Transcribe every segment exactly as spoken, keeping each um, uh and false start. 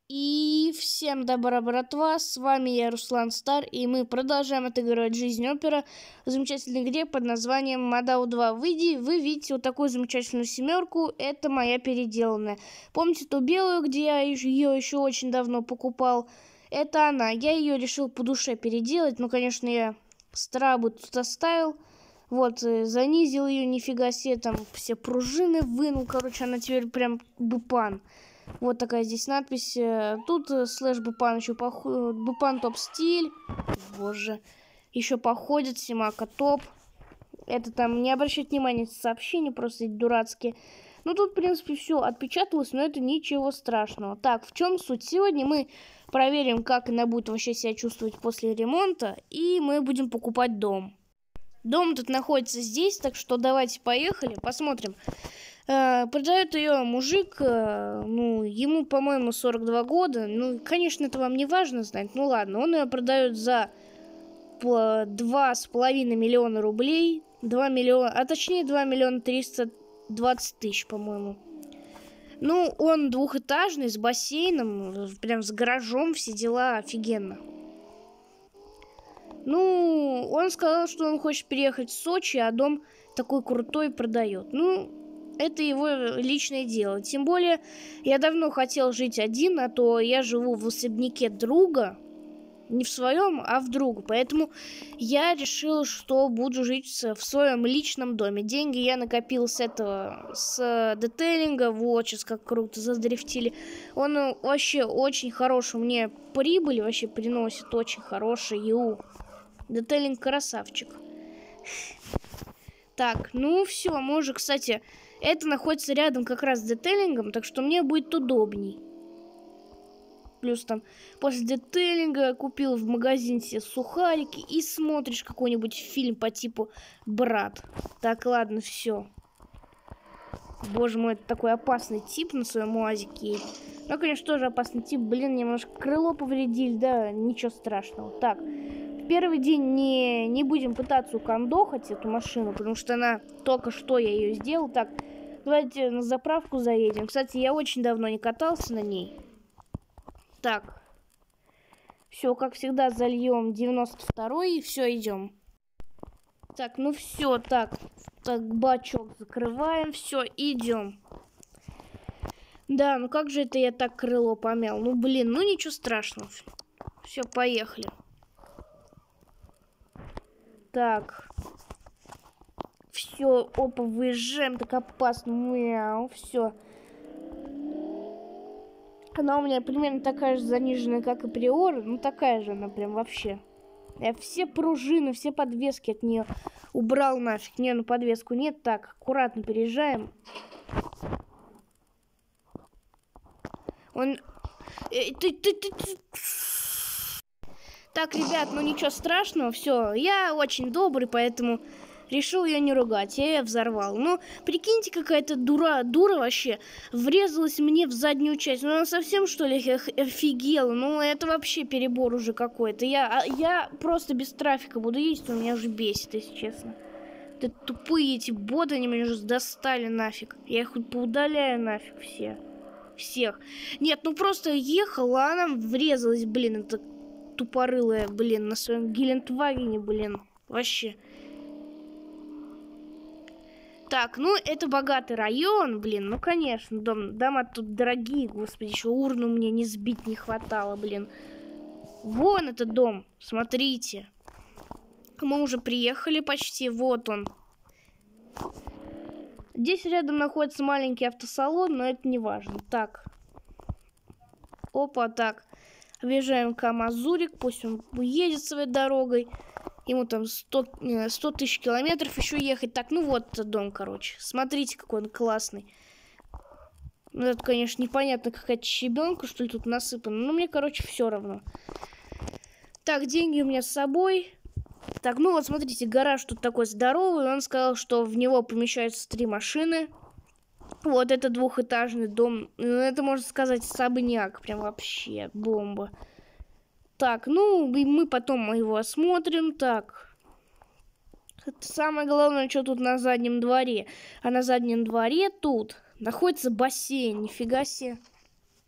И всем добра, братва, с вами я, Руслан Стар, и мы продолжаем отыгрывать жизнь опера в замечательной игре под названием Мадау два. Выйди, вы видите вот такую замечательную семерку, это моя переделанная. Помните ту белую, где я ее еще очень давно покупал? Это она, я ее решил по душе переделать, ну, конечно, я страбы тут оставил. Вот, занизил ее, нифига себе, там все пружины вынул, короче, она теперь прям бупан. Вот такая здесь надпись. Тут слэш Бупан еще походит. Бупан топ стиль. Боже. Еще походит. Симака топ. Это там не обращать внимания, сообщения просто дурацкие. Ну тут, в принципе, все отпечаталось, но это ничего страшного. Так, в чем суть? Сегодня мы проверим, как она будет вообще себя чувствовать после ремонта. И мы будем покупать дом. Дом тут находится здесь, так что давайте поехали, посмотрим. Uh, продает ее мужик, uh, ну, ему, по-моему, сорок два года. Ну, конечно, это вам не важно знать. Ну, ладно, он ее продает за два с половиной миллиона рублей. два миллиона, а точнее два миллиона триста двадцать тысяч, по-моему. Ну, он двухэтажный, с бассейном, прям с гаражом, все дела, офигенно. Ну, он сказал, что он хочет переехать в Сочи, а дом такой крутой продает. Ну, это его личное дело. Тем более, я давно хотел жить один, а то я живу в особняке друга. Не в своем, а в друга. Поэтому я решил, что буду жить в своем личном доме. Деньги я накопил с этого, с детейлинга. Вот, сейчас как круто задрифтили. Он вообще очень хороший. Мне прибыль вообще приносит очень хороший. Ю. Детейлинг красавчик. Так, ну все, мы уже, кстати... Это находится рядом как раз с детейлингом, так что мне будет удобней. Плюс там после детейлинга купил в магазине себе сухарики и смотришь какой-нибудь фильм по типу «Брат». Так, ладно, все. Боже мой, это такой опасный тип на своем УАЗике. Ну, конечно, тоже опасный тип. Блин, немножко крыло повредили, да, ничего страшного. Так, в первый день не, не будем пытаться укандохать эту машину, потому что она только что я ее сделал. Так, давайте на заправку заедем. Кстати, я очень давно не катался на ней. Так, все, как всегда, зальем девяносто второй и все, идем. Так, ну все, так, так, бачок закрываем, все, идем. Да, ну как же это я так крыло помял? Ну, блин, ну ничего страшного. Все, поехали. Так. Все, опа, выезжаем, так опасно. Мяу, все. Она у меня примерно такая же заниженная, как и Приора. Ну, такая же она прям вообще. Я все пружины, все подвески от нее убрал нафиг. Не, ну подвеску нет. Так, аккуратно переезжаем. Он... Ты, ты, ты, ты... Так, ребят, ну ничего страшного. Все, я очень добрый, поэтому... Решил ее не ругать, я ее взорвал. Ну, прикиньте, какая-то дура, дура вообще врезалась мне в заднюю часть. Ну, она совсем, что ли, офигела? Ну, это вообще перебор уже какой-то. Я, я просто без трафика буду ездить, он меня уже бесит, если честно. Это тупые эти боты, они меня уже достали нафиг. Я их поудаляю нафиг все. Всех. Нет, ну просто ехала, а она врезалась, блин, это тупорылая, блин, на своем Гелендвагене, блин. Вообще. Так, ну, это богатый район, блин, ну, конечно, дом, дома тут дорогие, господи, еще урну мне не сбить не хватало, блин. Вон этот дом, смотрите. Мы уже приехали почти, вот он. Здесь рядом находится маленький автосалон, но это не важно. Так. Опа, так. Объезжаем КамАЗурик, пусть он уедет своей дорогой. Ему там сто тысяч километров еще ехать. Так, ну вот этот дом, короче. Смотрите, какой он классный. Ну, это, конечно, непонятно, какая-то щебенка, что ли, тут насыпана. Но мне, короче, все равно. Так, деньги у меня с собой. Так, ну вот, смотрите, гараж тут такой здоровый. Он сказал, что в него помещаются три машины. Вот это двухэтажный дом. Это, можно сказать, особняк. Прям вообще бомба. Так, ну, и мы потом его осмотрим. Так. Это самое главное, что тут на заднем дворе. А на заднем дворе тут находится бассейн. Нифига себе.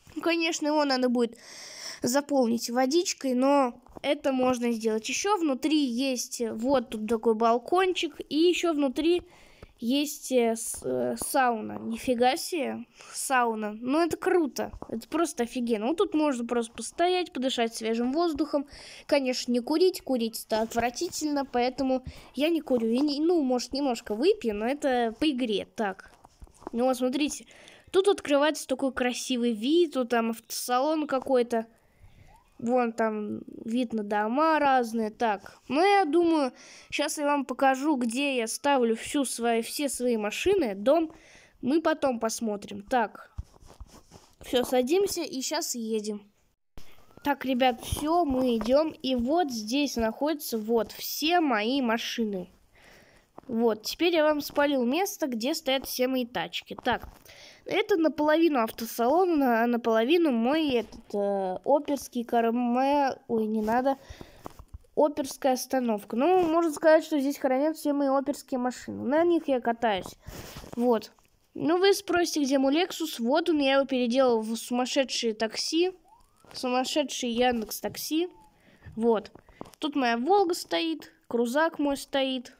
Конечно, его надо будет заполнить водичкой, но это можно сделать. Еще внутри есть вот тут такой балкончик, и еще внутри есть э, с, э, сауна. Нифига себе, сауна. Ну, это круто. Это просто офигенно. Вот тут можно просто постоять, подышать свежим воздухом. Конечно, не курить. Курить это отвратительно, поэтому я не курю. И не, ну, может, немножко выпью, но это по игре. Так. Ну, вот, смотрите. Тут открывается такой красивый вид. Тут там автосалон какой-то. Вон там видно дома разные. Так, ну я думаю, сейчас я вам покажу, где я ставлю всю свои, все свои машины. Дом мы потом посмотрим. Так, все, садимся и сейчас едем. Так, ребят, все, мы идем. И вот здесь находятся вот все мои машины. Вот, теперь я вам спалил место, где стоят все мои тачки. Так, это наполовину автосалон, а наполовину мой этот э, оперский карме... Ой, не надо. Оперская остановка. Ну, можно сказать, что здесь хранят все мои оперские машины. На них я катаюсь. Вот. Ну, вы спросите, где мой Lexus. Вот он, я его переделал в сумасшедшие такси. Сумасшедший Яндекс.Такси. Вот. Тут моя Волга стоит. Крузак мой стоит.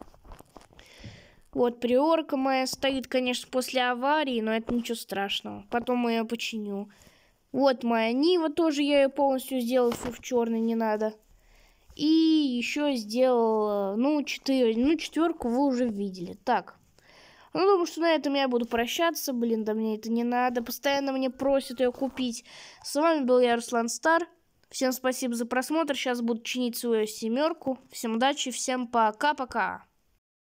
Вот, приорка моя стоит, конечно, после аварии, но это ничего страшного. Потом я ее починю. Вот моя Нива тоже, я ее полностью сделал, всю в черный, не надо. И еще сделал, ну, четыре, ну, четверку вы уже видели. Так, ну, думаю, что на этом я буду прощаться. Блин, да мне это не надо. Постоянно мне просят ее купить. С вами был я, Руслан Стар. Всем спасибо за просмотр. Сейчас буду чинить свою семерку. Всем удачи, всем пока-пока.